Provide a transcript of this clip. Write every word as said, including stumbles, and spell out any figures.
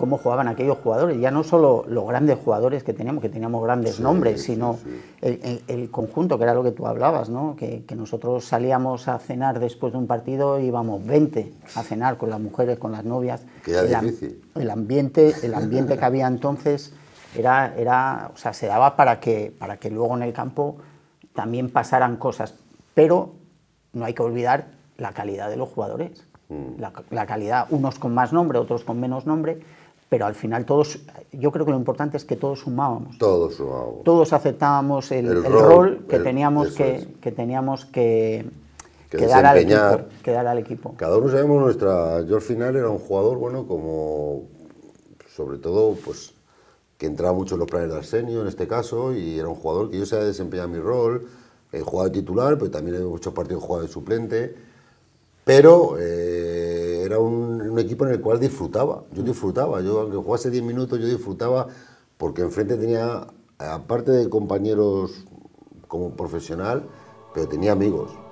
cómo jugaban aquellos jugadores, ya no solo los grandes jugadores que teníamos, que teníamos grandes sí, nombres, sino sí, sí. El, el, el conjunto, que era lo que tú hablabas, ¿no? Que, que nosotros salíamos a cenar después de un partido y íbamos veinte a cenar con las mujeres, con las novias. Que era el, difícil. El ambiente, el ambiente que había entonces era, era, o sea, se daba para que, para que luego en el campo también pasaran cosas, pero no hay que olvidar la calidad de los jugadores. La, la calidad, unos con más nombre, otros con menos nombre, pero al final todos, yo creo que lo importante es que todos sumábamos. Todos sumábamos. Todos aceptábamos el, el, el rol, rol que, el, teníamos que, es. que teníamos que, que, que, dar al equipo, que dar al equipo. Cada uno sabemos nuestra... Yo al final era un jugador, bueno, como... Sobre todo, pues, que entraba mucho en los planes de Arsenio, en este caso, y era un jugador que yo sabía desempeñar mi rol, he jugado de titular, pero también en muchos partidos he jugado de suplente. Pero eh, era un, un equipo en el cual disfrutaba, yo disfrutaba, yo aunque jugase diez minutos yo disfrutaba porque enfrente tenía, aparte de compañeros como profesional, pero tenía amigos.